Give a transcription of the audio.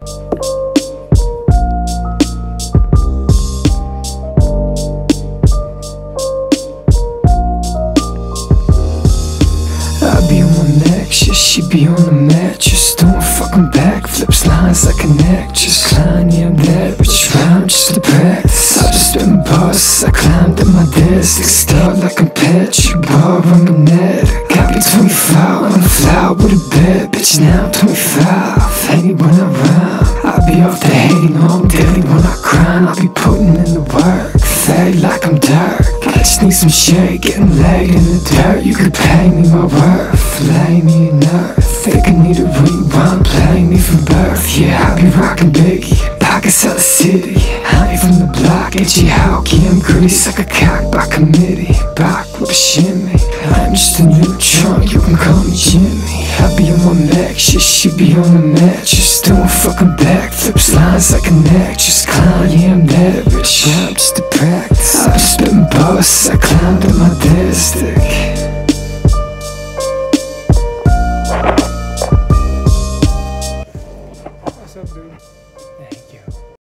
I be on my next, yeah, she be on the mattress, doing fucking backflips, lines like an actress. Klein, yeah, I'm that rich, round just to practice. I just spit my bars, I climbed up my desk, stuck like I'm Patrick, bar on my neck. Got me 25 on the floor with a bad bitch, now I'm 25. Anyone around, I be off the hating on daily when I grind. I be putting in the work, fade like I'm dark. I just need some shit, getting laid in the dirt. You could pay me my worth, lay me in earth. Think I need a rewind, play me from birth. Yeah, I be rockin' Biggie, pockets out the city. I ain't from the block, itchy hokey, I'm greasy like a cock by committee. Back with a shimmy, I'm just a neutron, you can call me Jimmy. I be on my Mac, shit, she be on the mattress, doing fucking backflips, lines like an actress. Clown, yeah, I'm that rich, I'm just a practice. I just spit my bars, I climbed up my desk.